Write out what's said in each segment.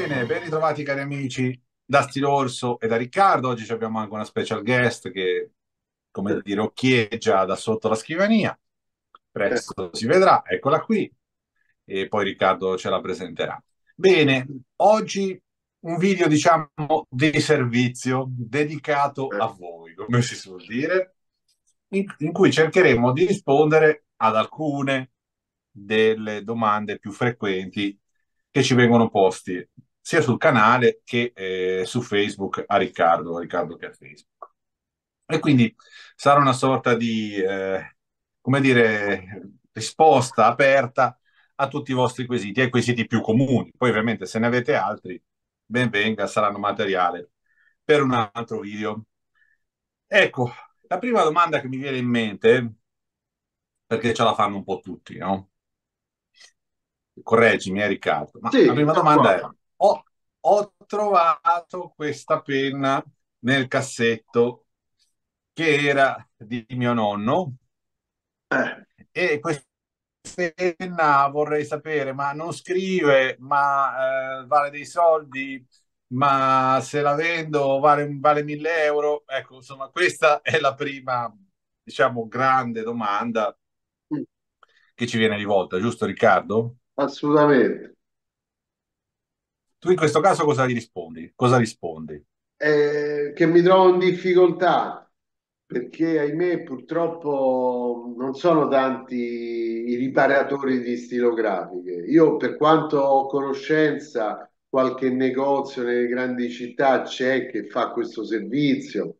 Bene, ben ritrovati cari amici da Stilorso e da Riccardo. Oggi abbiamo anche una special guest che, come dire, occhieggia da sotto la scrivania. Presto si vedrà, eccola qui, e poi Riccardo ce la presenterà. Bene, oggi un video, diciamo, di servizio dedicato a voi, come si suol dire, in cui cercheremo di rispondere ad alcune delle domande più frequenti che ci vengono posti sia sul canale che su Facebook a Riccardo che a Facebook. E quindi sarà una sorta di, come dire, risposta aperta a tutti i vostri quesiti, ai quesiti più comuni. Poi ovviamente se ne avete altri, ben venga, saranno materiale per un altro video. Ecco, la prima domanda che mi viene in mente, perché ce la fanno un po' tutti, no? Correggimi, Riccardo, ma la Sì, prima siamo domanda qua. è, ho trovato questa penna nel cassetto che era di mio nonno Eh, e questa penna vorrei sapere, ma non scrive, ma vale dei soldi, ma se la vendo vale 1000 euro? Ecco, insomma, questa è la prima, diciamo, grande domanda che ci viene rivolta, giusto Riccardo? assolutamente. Tu in questo caso cosa gli rispondi? Cosa rispondi? Che mi trovo in difficoltà perché, ahimè, purtroppo non sono tanti i riparatori di stilografiche. Io, per quanto ho conoscenza, qualche negozio nelle grandi città c'è che fa questo servizio.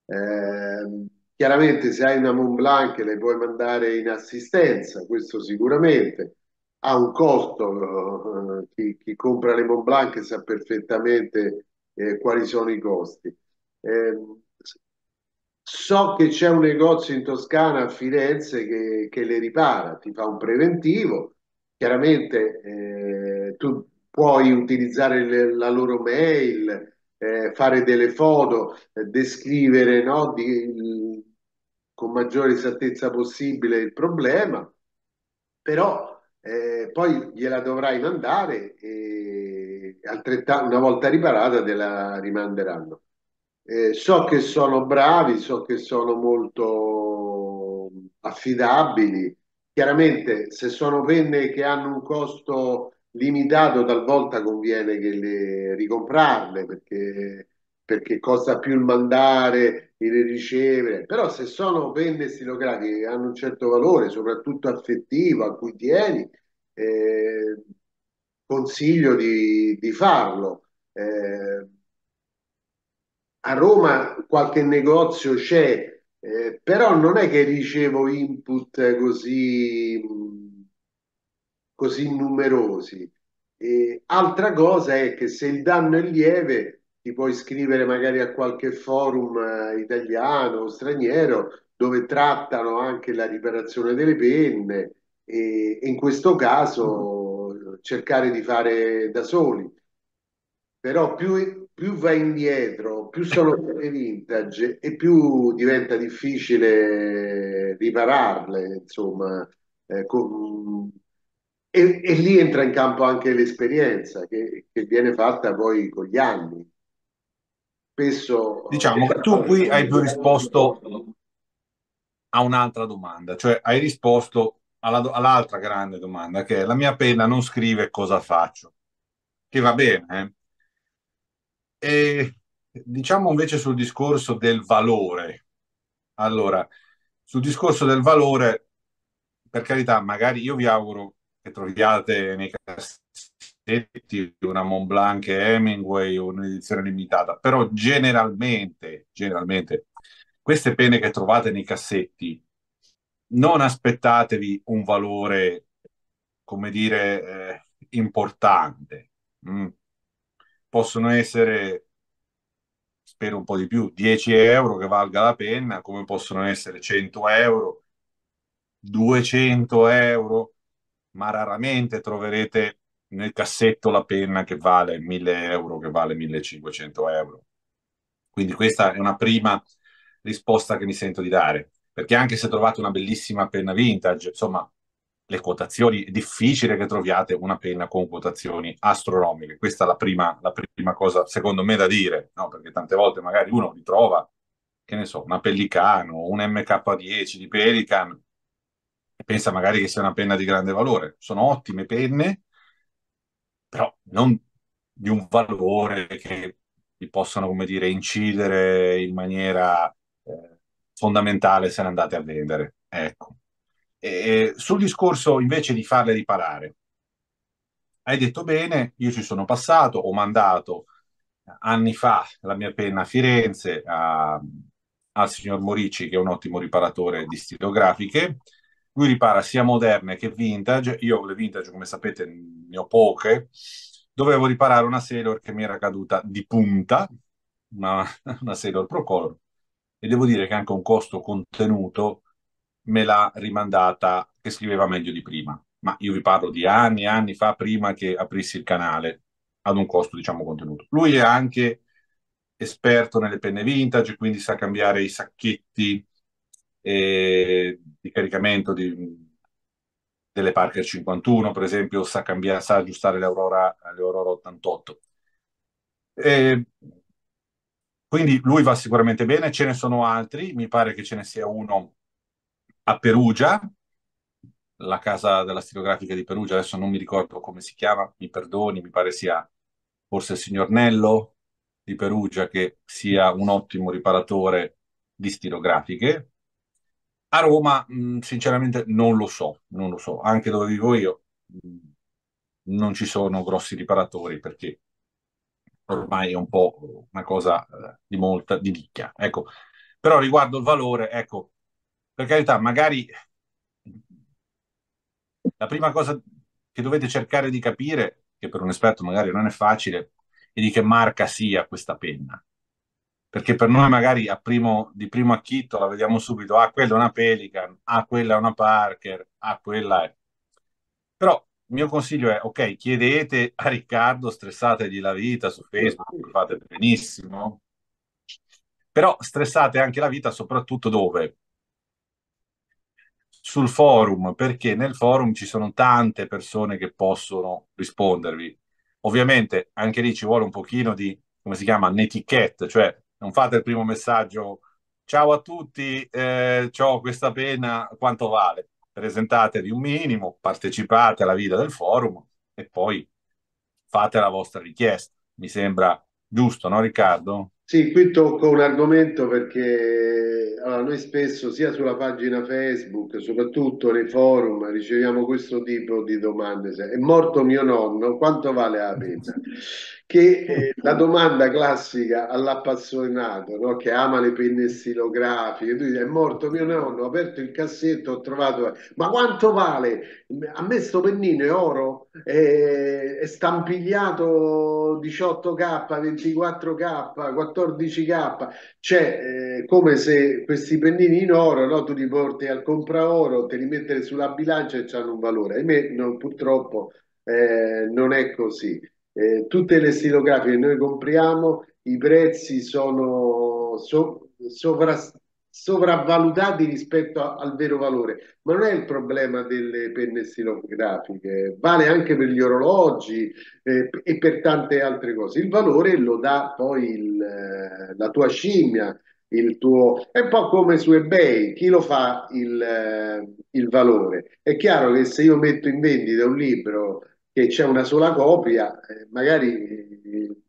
Chiaramente, se hai una Montblanc le puoi mandare in assistenza, questo sicuramente. Ha un costo, chi compra le Montblanc sa perfettamente quali sono i costi. Eh, So che c'è un negozio in Toscana, a Firenze, che le ripara, ti fa un preventivo. Chiaramente tu puoi utilizzare la loro mail, fare delle foto, descrivere, no, con maggiore esattezza possibile il problema, però poi gliela dovrai mandare e una volta riparata te la rimanderanno. So che sono bravi, so che sono molto affidabili. Chiaramente, se sono penne che hanno un costo limitato, talvolta conviene che le ricomprarle perché costa più il mandare, il ricevere. Però se sono penne stilografiche che hanno un certo valore, soprattutto affettivo, a cui tieni, eh, consiglio di farlo. A Roma qualche negozio c'è, però non è che ricevo input così numerosi. Altra cosa è che se il danno è lieve, ti puoi iscrivere magari a qualche forum italiano o straniero dove trattano anche la riparazione delle penne e in questo caso cercare di fare da soli. Però più vai indietro, più sono quelle vintage e più diventa difficile ripararle, insomma. E lì entra in campo anche l'esperienza che viene fatta poi con gli anni. Spesso Diciamo che tu qui hai più risposto a un'altra domanda, cioè hai risposto all'altra grande domanda, che è la mia penna non scrive cosa faccio, che va bene, eh? E diciamo invece sul discorso del valore. Allora, sul discorso del valore, per carità, magari io vi auguro che troviate nei cassetti una Montblanc Hemingway o un'edizione limitata, però generalmente, queste penne che trovate nei cassetti, non aspettatevi un valore, come dire, importante. Mm. Possono essere, spero un po' di più, 10 euro che valga la penna, come possono essere 100 euro, 200 euro, ma raramente troverete nel cassetto la penna che vale 1000 euro, che vale 1500 euro. Quindi questa è una prima risposta che mi sento di dare, perché anche se trovate una bellissima penna vintage, insomma, le quotazioni, è difficile che troviate una penna con quotazioni astronomiche. Questa è la prima cosa, secondo me, da dire, no? Perché tante volte magari uno ritrova, che ne so, una Pellicano, un MK10 di Pelican, e pensa magari che sia una penna di grande valore. Sono ottime penne, però non di un valore che vi possano, come dire, incidere in maniera fondamentale se ne andate a vendere. Ecco. E sul discorso invece di farle riparare, hai detto bene, io ci sono passato, ho mandato anni fa la mia penna a Firenze al signor Morici, che è un ottimo riparatore di stilografiche. Lui ripara sia moderne che vintage. Io le vintage, come sapete, ne ho poche. Dovevo riparare una Sailor che mi era caduta di punta, una, una Sailor Procolor, e devo dire che anche un costo contenuto me l'ha rimandata che scriveva meglio di prima. Ma io vi parlo di anni e anni fa, prima che aprissi il canale, ad un costo, diciamo, contenuto. Lui è anche esperto nelle penne vintage, quindi sa cambiare i sacchetti di caricamento delle Parker 51, per esempio, sa aggiustare l'Aurora 88. E quindi lui va sicuramente bene, ce ne sono altri, mi pare che ce ne sia uno a Perugia, la casa della stilografica di Perugia, adesso non mi ricordo come si chiama, mi perdoni, mi pare sia forse il signor Nello di Perugia, che sia un ottimo riparatore di stilografiche. A Roma, sinceramente, non lo so, non lo so. Anche dove vivo io, non ci sono grossi riparatori perché ormai è un po' una cosa di nicchia. Ecco. Però riguardo il valore, ecco, per carità, magari la prima cosa che dovete cercare di capire, che per un esperto magari non è facile, è di che marca sia questa penna. Perché per noi magari di primo acchito la vediamo subito, ah, quella è una Pelican, ah, quella è una Parker, ah, quella è... Però il mio consiglio è, ok, chiedete a Riccardo, stressategli la vita su Facebook, fate benissimo, però stressate anche la vita soprattutto dove? Sul forum, perché nel forum ci sono tante persone che possono rispondervi. Ovviamente anche lì ci vuole un pochino di, come si chiama, netiquette, cioè non fate il primo messaggio, ciao a tutti, ho questa penna, quanto vale? Presentatevi un minimo, partecipate alla vita del forum e poi fate la vostra richiesta. Mi sembra giusto, no Riccardo? Sì, qui tocco un argomento perché allora, noi spesso sia sulla pagina Facebook, soprattutto nei forum, riceviamo questo tipo di domande. È morto mio nonno, quanto vale la penna? Che è la domanda classica all'appassionato, no? Che ama le penne stilografiche. Tu dici, è morto mio nonno, ho aperto il cassetto, ho trovato... Ma quanto vale? A me sto pennino è oro, è stampigliato 18K, 24K, 14K, cioè come se questi pennini in oro, no, tu li porti al compraoro, te li mettere sulla bilancia e hanno un valore. Ahimè, purtroppo non è così. Tutte le stilografiche che noi compriamo, i prezzi sono sopravvalutati rispetto al vero valore, ma non è il problema delle penne stilografiche, vale anche per gli orologi e per tante altre cose. Il valore lo dà poi la tua scimmia, il tuo... È un po' come su eBay, chi lo fa il valore? È chiaro che se io metto in vendita un libro che c'è una sola copia, magari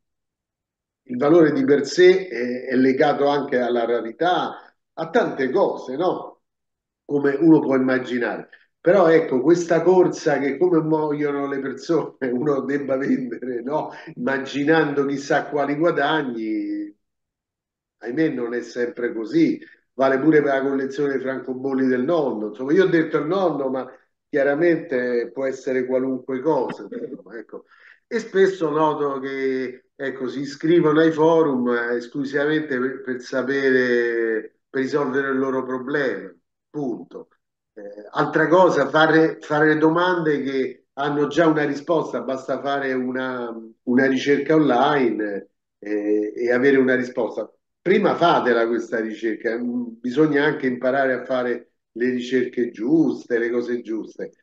il valore di per sé è legato anche alla rarità, a tante cose, no? Come uno può immaginare. Però ecco, questa corsa che come muoiono le persone, uno debba vendere, no? Immaginando chissà quali guadagni, ahimè non è sempre così, vale pure per la collezione dei francobolli del nonno. Insomma, io ho detto il nonno, ma chiaramente può essere qualunque cosa. Ecco. E spesso noto che ecco, si iscrivono ai forum esclusivamente per sapere, per risolvere il loro problema. Punto. Altra cosa, fare domande che hanno già una risposta, basta fare una ricerca online e avere una risposta. Prima fatela questa ricerca, bisogna anche imparare a fare le ricerche giuste, le cose giuste.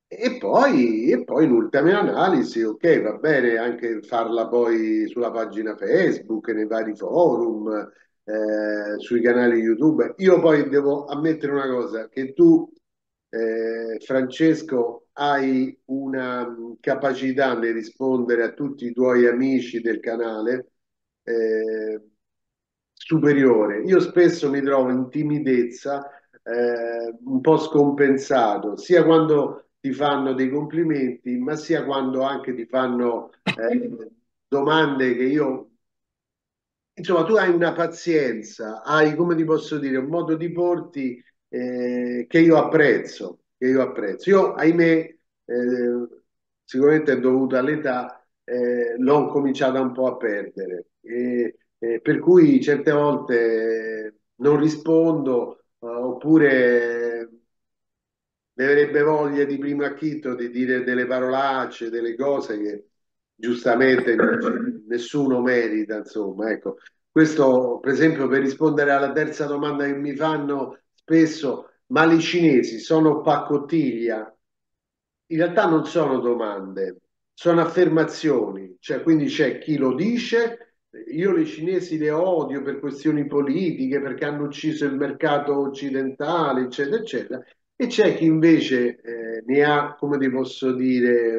e poi in ultima analisi, ok, va bene anche farla poi sulla pagina Facebook, nei vari forum, sui canali YouTube. Io poi devo ammettere una cosa, che tu, Francesco, hai una capacità nel rispondere a tutti i tuoi amici del canale eh, superiore. Io spesso mi trovo in timidezza, un po' scompensato, sia quando ti fanno dei complimenti, ma sia quando anche ti fanno domande che io... Insomma, tu hai una pazienza, hai, come ti posso dire, un modo di porti che io apprezzo, che io apprezzo. Io, ahimè, sicuramente è dovuto all'età, l'ho cominciata un po' a perdere. Per cui certe volte non rispondo, oppure mi avrebbe voglia di primo acchito di dire delle parolacce, delle cose che giustamente nessuno merita, insomma, ecco. Questo, per esempio, per rispondere alla terza domanda che mi fanno spesso, ma i cinesi sono pacottiglia? In realtà non sono domande, sono affermazioni, cioè quindi c'è chi lo dice, io le cinesi le odio per questioni politiche, perché hanno ucciso il mercato occidentale, eccetera, eccetera, e c'è chi invece ne ha, come ti posso dire,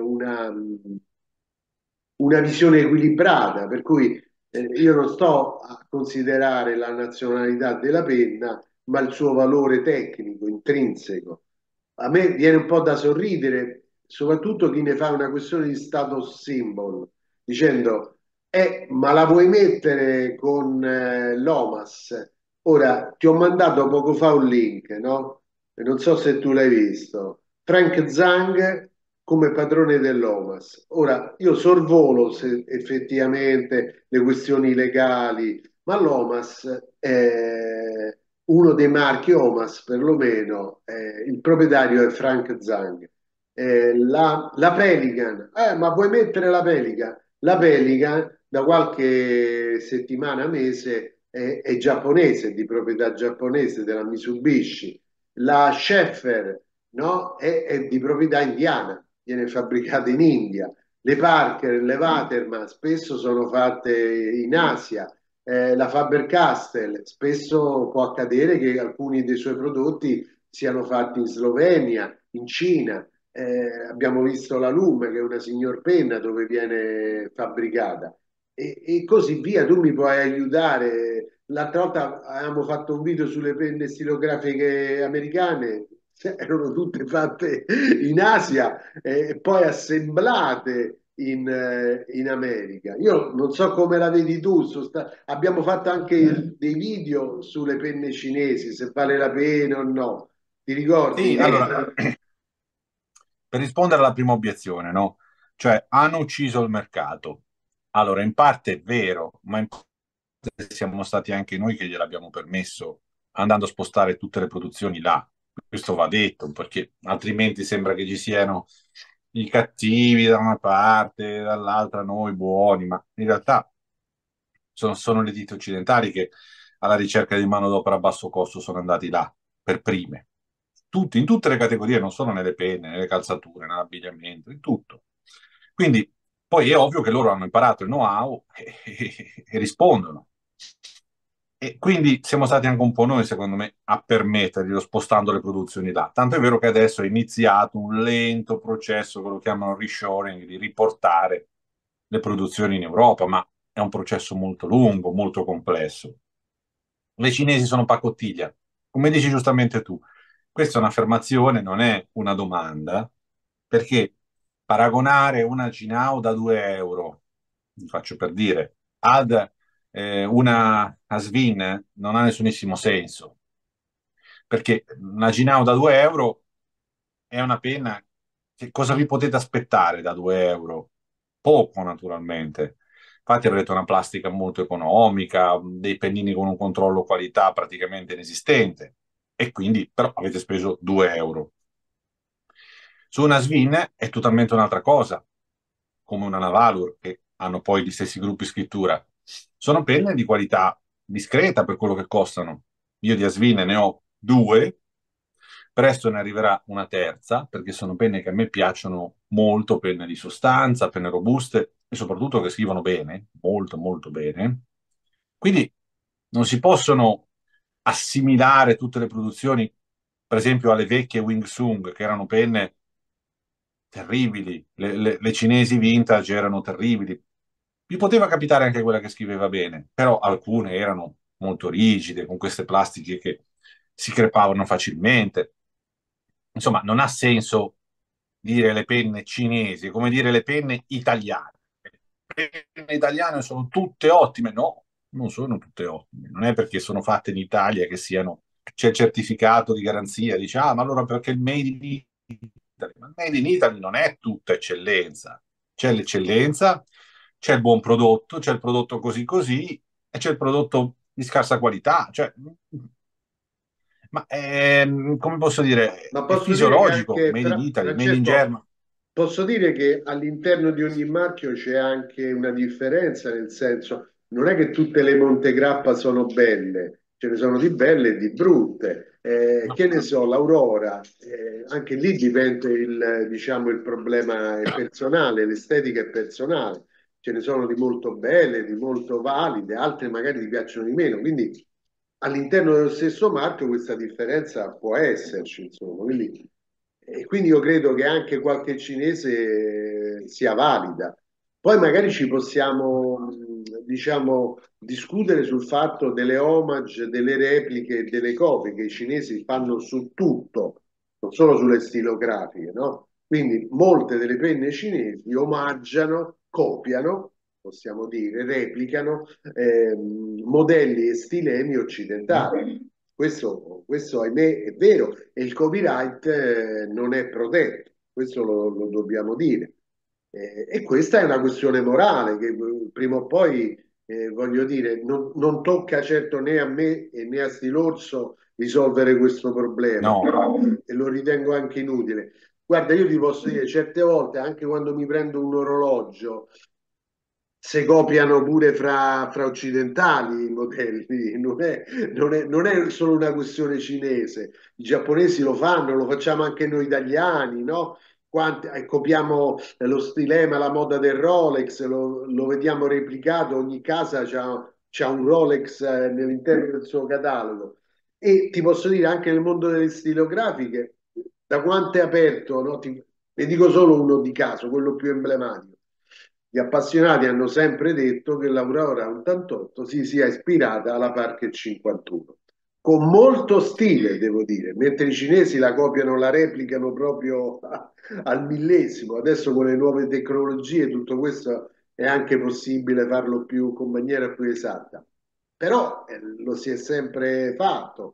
una visione equilibrata, per cui io non sto a considerare la nazionalità della penna, ma il suo valore tecnico, intrinseco. A me viene un po' da sorridere, soprattutto chi ne fa una questione di status symbol, dicendo, ma la vuoi mettere con l'OMAS? Ora, ti ho mandato poco fa un link, no? E non so se tu l'hai visto. Frank Zhang come padrone dell'OMAS. Ora, io sorvolo se effettivamente le questioni legali, ma l'OMAS è uno dei marchi OMAS, perlomeno, il proprietario è Frank Zhang. La Pelican, ma vuoi mettere la Pelican? La Pelican da qualche settimana, mese, è giapponese, di proprietà giapponese della Mitsubishi. La Schaeffer, no? È di proprietà indiana, viene fabbricata in India. Le Parker, le Waterman spesso sono fatte in Asia. La Faber-Castell spesso può accadere che alcuni dei suoi prodotti siano fatti in Slovenia, in Cina. Abbiamo visto la Lume, che è una signor penna dove viene fabbricata e così via. Tu mi puoi aiutare. L'altra volta avevamo fatto un video sulle penne stilografiche americane, erano tutte fatte in Asia e poi assemblate in America. Io non so come la vedi tu, abbiamo fatto anche dei video sulle penne cinesi, se vale la pena o no. Ti ricordi? Sì, allora, per rispondere alla prima obiezione, no? Cioè, hanno ucciso il mercato. Allora, in parte è vero, ma in parte siamo stati anche noi che gliel'abbiamo permesso, andando a spostare tutte le produzioni là. Questo va detto, perché altrimenti sembra che ci siano i cattivi da una parte, dall'altra noi buoni, ma in realtà sono le ditte occidentali che alla ricerca di manodopera a basso costo sono andati là per prime. In tutte le categorie, non solo nelle penne, nelle calzature, nell'abbigliamento, in tutto. Quindi poi è ovvio che loro hanno imparato il know-how e rispondono. E quindi siamo stati anche un po' noi, secondo me, a permetterglielo spostando le produzioni là. Tanto è vero che adesso è iniziato un lento processo che lo chiamano reshoring, di riportare le produzioni in Europa, ma è un processo molto lungo, molto complesso. Le cinesi sono pacottiglia, come dici giustamente tu. Questa è un'affermazione, non è una domanda, perché paragonare una Cinao da 2 euro, vi faccio per dire, ad una Asvin non ha nessunissimo senso, perché una Cinao da 2 euro è una penna che cosa vi potete aspettare da 2 euro? Poco, naturalmente. Infatti avrete una plastica molto economica, dei pennini con un controllo qualità praticamente inesistente e quindi però avete speso 2 euro. Su una Svin è totalmente un'altra cosa, come una Navalur, che hanno poi gli stessi gruppi scrittura. Sono penne di qualità discreta per quello che costano. Io di Asvin ne ho due, presto ne arriverà una terza, perché sono penne che a me piacciono molto, penne di sostanza, penne robuste e soprattutto che scrivono bene, molto molto bene. Quindi non si possono assimilare tutte le produzioni, per esempio alle vecchie Wing Sung, che erano penne terribili, le cinesi vintage erano terribili. Mi poteva capitare anche quella che scriveva bene, però alcune erano molto rigide, con queste plastiche che si crepavano facilmente. Insomma, non ha senso dire le penne cinesi, è come dire le penne italiane. Le penne italiane sono tutte ottime, no, non sono tutte ottime. Non è perché sono fatte in Italia che siano, c'è il certificato di garanzia, dice, ah, ma allora perché il Made in Italy? Ma il Made in Italy non è tutta eccellenza. C'è l'eccellenza, c'è il buon prodotto, c'è il prodotto così così e c'è il prodotto di scarsa qualità. Cioè, ma come posso dire, Ma è posso dire che fisiologico, anche, made in però, Italy, made in Francesco, Germany. posso dire che all'interno di ogni marchio c'è anche una differenza, nel senso, non è che tutte le Montegrappa sono belle, ce ne sono di belle e di brutte. Che ne so, l'Aurora, anche lì dipende diciamo, il problema è personale, l'estetica è personale. Ce ne sono di molto belle, di molto valide, altre magari ti piacciono di meno, quindi all'interno dello stesso marchio questa differenza può esserci, insomma. Quindi io credo che anche qualche cinese sia valida. Poi magari ci possiamo, diciamo, discutere sul fatto delle homage, delle repliche, delle copie che i cinesi fanno su tutto, non solo sulle stilografiche, no? Quindi molte delle penne cinesi omaggiano, copiano, possiamo dire, replicano modelli e stilemi occidentali. Questo, ahimè, è vero e il copyright non è protetto, questo lo dobbiamo dire. E questa è una questione morale che prima o poi, voglio dire, non tocca certo né a me né a Stilorso risolvere questo problema, No, e lo ritengo anche inutile. Guarda, io ti posso dire, certe volte, anche quando mi prendo un orologio, se copiano pure fra occidentali i modelli, non è solo una questione cinese. I giapponesi lo fanno, lo facciamo anche noi italiani, no? Copiamo lo stilema, la moda del Rolex, lo vediamo replicato, ogni casa c'ha un Rolex nell'interno del suo catalogo. E ti posso dire, anche nel mondo delle stilografiche, da quanto è aperto, no? Ne dico solo uno di caso, quello più emblematico. Gli appassionati hanno sempre detto che l'Aurora 88 si sia ispirata alla Parker 51, con molto stile, devo dire, mentre i cinesi la copiano, la replicano proprio al millesimo. Adesso con le nuove tecnologie tutto questo è anche possibile farlo con maniera più esatta. Però lo si è sempre fatto.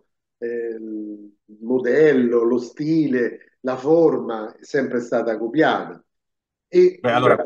Il modello, lo stile, la forma è sempre stata copiata. E, beh, allora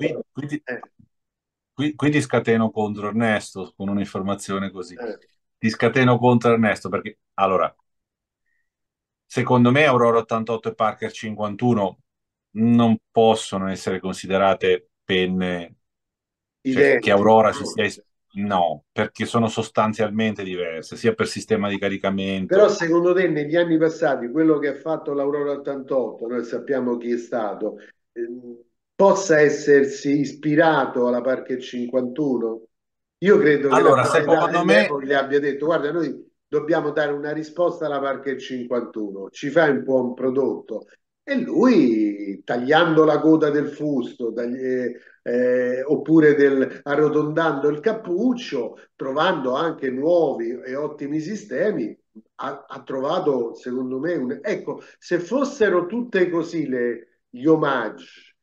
qui ti scateno contro Ernesto con un'informazione così. eh, Ti scateno contro Ernesto perché, allora, secondo me Aurora 88 e Parker 51 non possono essere considerate penne, cioè che Aurora si sia... identiche. No, perché sono sostanzialmente diverse, sia per sistema di Però caricamento. secondo te negli anni passati quello che ha fatto l'Aurora 88, noi sappiamo chi è stato, possa essersi ispirato alla Parker 51? Io credo che la Allora, proprietà secondo me, dell'epoca gli abbia detto: guarda, noi dobbiamo dare una risposta alla Parker 51, ci fai un po' un prodotto. E lui, tagliando la coda del fusto, oppure arrotondando il cappuccio, trovando anche nuovi e ottimi sistemi, ha trovato, secondo me, ecco, se fossero tutte così gli omaggi,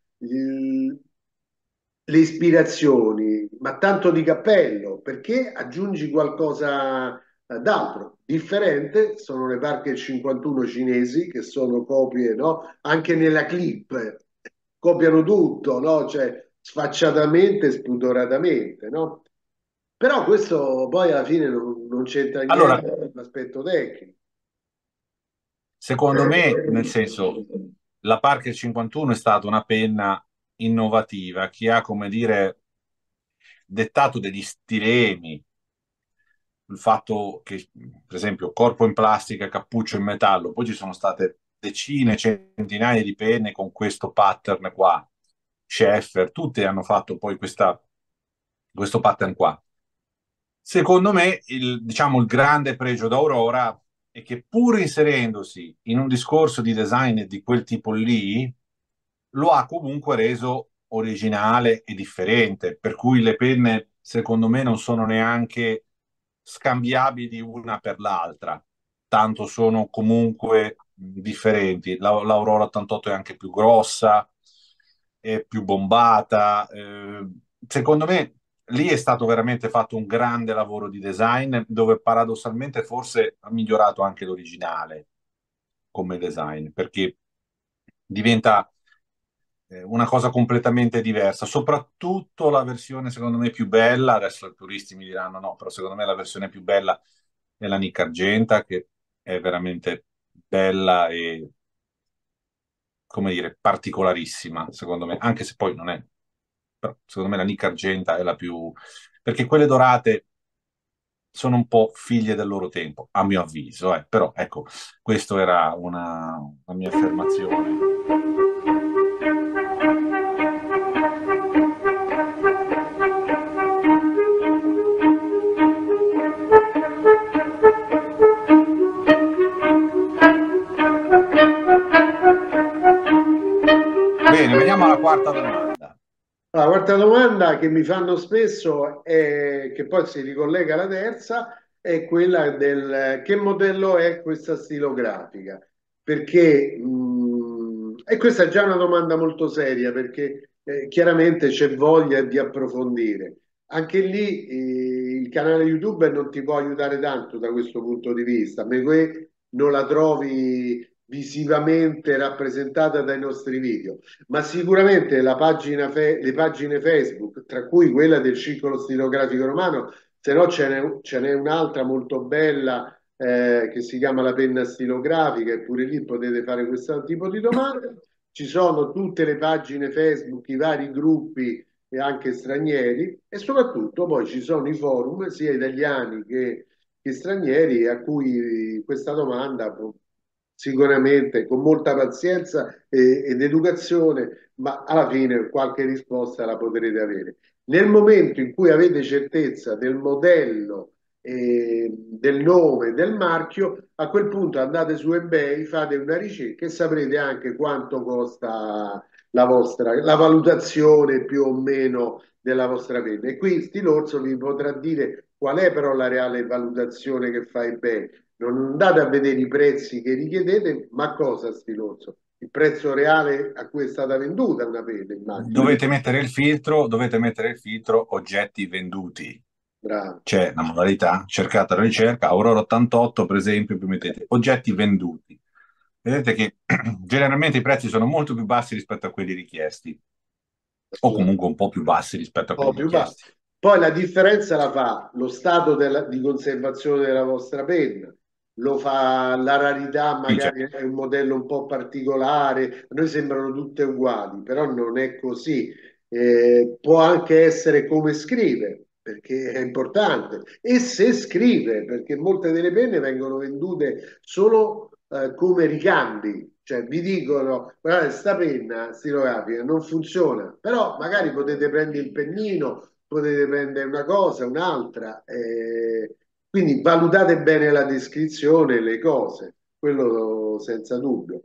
le ispirazioni, ma tanto di cappello, perché aggiungi qualcosa d'altro. Differente sono le Parker 51 cinesi, che sono copie, no? Anche nella clip, copiano tutto, no? Cioè, sfacciatamente, spudoratamente, no? Però questo poi alla fine non c'entra allora, niente con l'aspetto tecnico. secondo me, nel senso, la Parker 51 è stata una penna innovativa che ha, come dire, dettato degli stilemi, il fatto che, per esempio, corpo in plastica, cappuccio in metallo, poi ci sono state decine, centinaia di penne con questo pattern qua. Schaeffer, tutte hanno fatto poi questo pattern qua. Secondo me, diciamo, il grande pregio d'Aurora è che pur inserendosi in un discorso di design di quel tipo lì, lo ha comunque reso originale e differente, per cui le penne, secondo me, non sono neanche scambiabili una per l'altra, tanto sono comunque differenti. L'Aurora 88 è anche più grossa, è più bombata. Secondo me lì è stato veramente fatto un grande lavoro di design, dove paradossalmente forse ha migliorato anche l'originale come design, perché diventa una cosa completamente diversa. Soprattutto la versione, secondo me, più bella, adesso i turisti mi diranno no, però secondo me la versione più bella è la Nick Argenta, che è veramente bella e, come dire, particolarissima, secondo me, anche se poi non è, però secondo me la Nick Argenta è la più, perché quelle dorate sono un po' figlie del loro tempo, a mio avviso, però ecco, questa era una mia affermazione. Bene, veniamo alla quarta domanda. La quarta domanda che mi fanno spesso è, che poi si ricollega alla terza, è quella del che modello è questa stilografica? Perché, e questa è già una domanda molto seria, perché chiaramente c'è voglia di approfondire. Anche lì il canale YouTube non ti può aiutare tanto da questo punto di vista, perché non la trovi visivamente rappresentata dai nostri video, ma sicuramente le pagine Facebook, tra cui quella del Circolo Stilografico Romano, se no ce n'è un'altra molto bella che si chiama La Penna Stilografica, e pure lì potete fare questo tipo di domande. Ci sono tutte le pagine Facebook, i vari gruppi e anche stranieri, e soprattutto poi ci sono i forum sia italiani che stranieri a cui questa domanda sicuramente con molta pazienza ed educazione, ma alla fine qualche risposta la potrete avere. Nel momento in cui avete certezza del modello, del nome, del marchio, a quel punto andate su eBay, fate una ricerca e saprete anche quanto costa la valutazione più o meno della vostra penna. E qui Stilorso vi potrà dire qual è però la reale valutazione che fa eBay. Non andate a vedere i prezzi che richiedete, ma cosa Stilorso? Il prezzo reale a cui è stata venduta una penna, immagino. Dovete mettere il filtro oggetti venduti. Bravo. C'è la modalità, cercate la ricerca, Aurora 88 per esempio, poi mettete oggetti venduti. Vedete che generalmente i prezzi sono molto più bassi rispetto a quelli richiesti, o comunque un po' più bassi rispetto a Po' quelli più basso. richiesti. Poi la differenza la fa lo stato di conservazione della vostra penna, lo fa la rarità, Sì, cioè, magari è un modello un po' particolare, a noi sembrano tutte uguali, però non è così. Può anche essere come scrive, perché è importante, e se scrive, perché molte delle penne vengono vendute solo come ricambi, cioè vi dicono, guardate, sta penna stilografica non funziona, però magari potete prendere il pennino, potete prendere una cosa, un'altra, quindi valutate bene la descrizione, le cose, quello senza dubbio.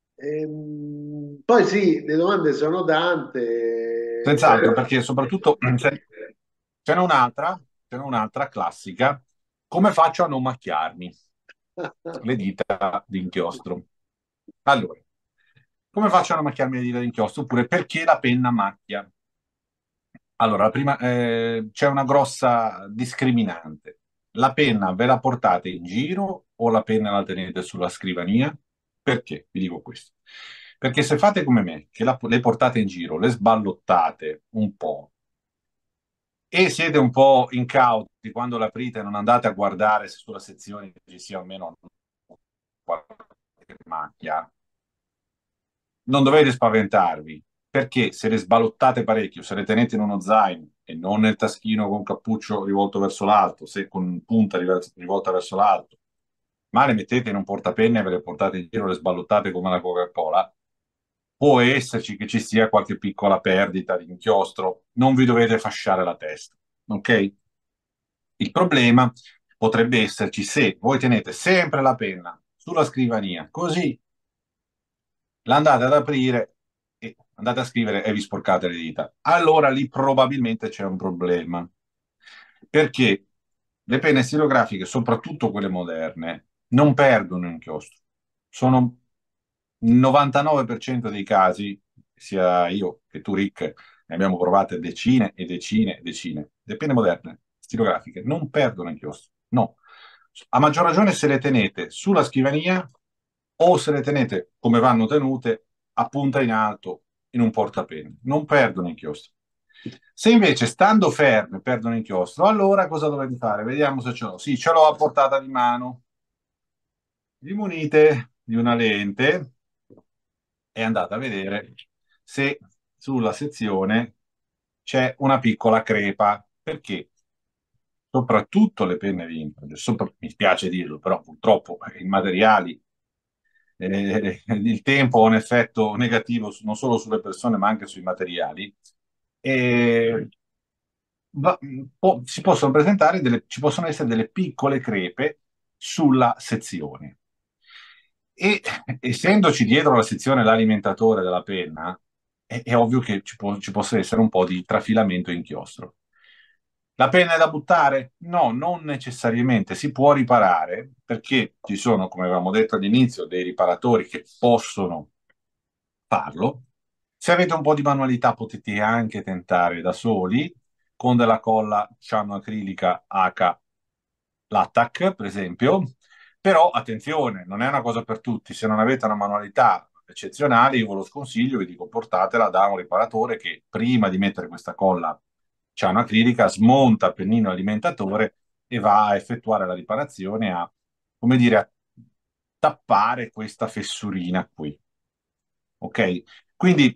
Poi sì, le domande sono tante. senz'altro, perché soprattutto ce n'è un'altra, ce n'è un'altra classica. Come faccio a non macchiarmi? Le dita d'inchiostro. Allora, come faccio a non macchiarmi le dita d'inchiostro? Oppure perché la penna macchia? Allora, prima, c'è una grossa discriminante. La penna ve la portate in giro o la penna la tenete sulla scrivania? Perché? Vi dico questo. Perché se fate come me, che le portate in giro, le sballottate un po' e siete un po' incauti quando l'aprite, non andate a guardare se sulla sezione ci sia almeno qualche macchia, non dovete spaventarvi, perché se le sbalottate parecchio, se le tenete in uno zaino e non nel taschino con cappuccio rivolto verso l'alto, se con punta rivolta verso l'alto, ma le mettete in un portapenne e ve le portate in giro, le sballottate come la Coca-Cola, può esserci che ci sia qualche piccola perdita di inchiostro, non vi dovete fasciare la testa, ok? Il problema potrebbe esserci se voi tenete sempre la penna sulla scrivania, così l'andate ad aprire e andate a scrivere e vi sporcate le dita. Allora lì probabilmente c'è un problema, perché le penne stilografiche, soprattutto quelle moderne, non perdono inchiostro. Sono il 99% dei casi, sia io che tu, Rick, ne abbiamo provate decine e decine e decine. Le penne moderne, stilografiche, non perdono inchiostro. No. A maggior ragione se le tenete sulla scrivania o se le tenete come vanno tenute a punta in alto in un portapenna. Non perdono inchiostro. Se invece stando ferme perdono inchiostro, allora cosa dovete fare? Vediamo se ce l'ho. Sì, ce l'ho a portata di mano. Vi munite di una lente e andate a vedere se sulla sezione c'è una piccola crepa. Perché? Soprattutto le penne vintage, mi spiace dirlo, però purtroppo i materiali, il tempo ha un effetto negativo non solo sulle persone ma anche sui materiali. E si possono presentare ci possono essere delle piccole crepe sulla sezione. E essendoci dietro la sezione l'alimentatore della penna, è ovvio che ci possa essere un po' di trafilamento e inchiostro. La penna è da buttare? No, non necessariamente, si può riparare perché ci sono, come avevamo detto all'inizio, dei riparatori che possono farlo. Se avete un po' di manualità potete anche tentare da soli con della colla cianoacrilica H l'attack, per esempio. Però attenzione, non è una cosa per tutti. Se non avete una manualità eccezionale, io ve lo sconsiglio, vi dico portatela da un riparatore che prima di mettere questa colla cianoacrilica smonta il pennino alimentatore e va a effettuare la riparazione a, come dire, a tappare questa fessurina qui. Ok? Quindi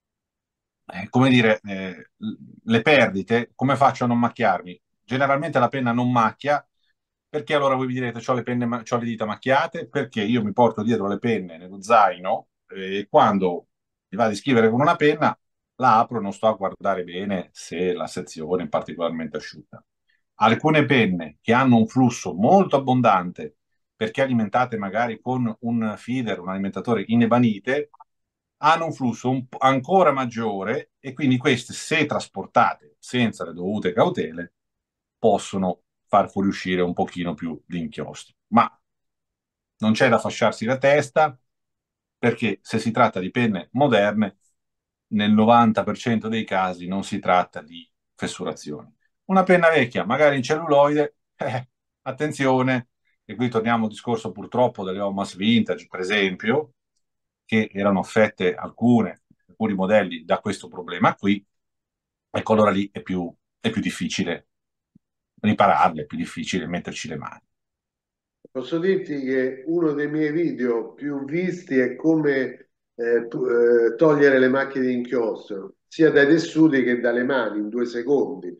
come dire, le perdite, come faccio a non macchiarmi? Generalmente la penna non macchia, perché allora voi mi direte, c'ho le dita macchiate, perché io mi porto dietro le penne nello zaino e quando mi va di scrivere con una penna, la apro e non sto a guardare bene se la sezione è particolarmente asciutta. Alcune penne che hanno un flusso molto abbondante, perché alimentate magari con un feeder, un alimentatore in ebanite, hanno un flusso ancora maggiore e quindi queste, se trasportate senza le dovute cautele, possono far fuoriuscire un pochino più di inchiostro. Ma non c'è da fasciarsi la testa perché se si tratta di penne moderne, nel 90% dei casi non si tratta di fessurazioni. Una penna vecchia, magari in celluloide, attenzione, e qui torniamo al discorso purtroppo delle Omas Vintage, per esempio, che erano affette alcuni modelli da questo problema qui, ecco allora lì è più difficile ripararle, è più difficile metterci le mani. Posso dirti che uno dei miei video più visti è come togliere le macchie di inchiostro, sia dai tessuti che dalle mani in 2 secondi.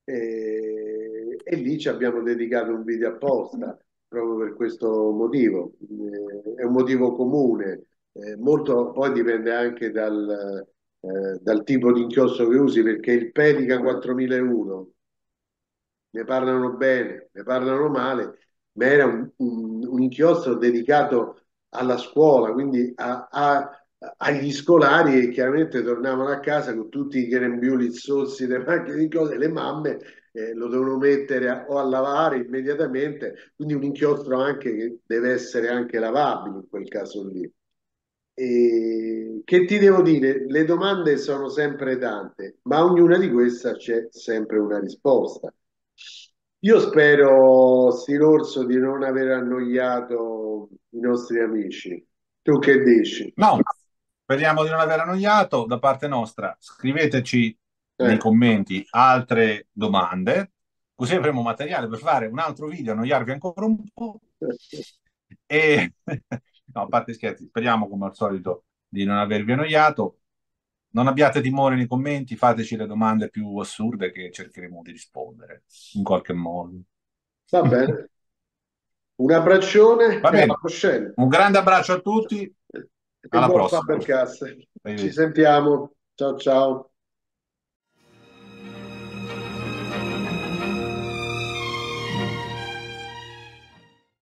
E lì ci abbiamo dedicato un video apposta proprio per questo motivo. È un motivo comune, molto poi dipende anche dal tipo di inchiostro che usi, perché il Pelica 4001 ne parlano bene, ne parlano male, ma era un inchiostro dedicato alla scuola, quindi agli scolari che chiaramente tornavano a casa con tutti i grembiuli zozzi, le macchine di cose, le mamme lo devono mettere o a lavare immediatamente, quindi un inchiostro anche che deve essere anche lavabile in quel caso lì. E che ti devo dire? Le domande sono sempre tante, ma a ognuna di queste c'è sempre una risposta. Io spero, Stilorso, di non aver annoiato i nostri amici. Tu che dici? No, speriamo di non aver annoiato da parte nostra. Scriveteci nei Eh. commenti altre domande, così avremo materiale per fare un altro video, annoiarvi ancora un po'. E no, a parte scherzi, speriamo come al solito di non avervi annoiato. Non abbiate timore nei commenti, fateci le domande più assurde che cercheremo di rispondere in qualche modo. Va bene. Un abbraccione Va e alla bene, prossima. un grande abbraccio a tutti, E alla buon prossima. Fabercast. Ci Arrivederci. sentiamo. Ciao ciao.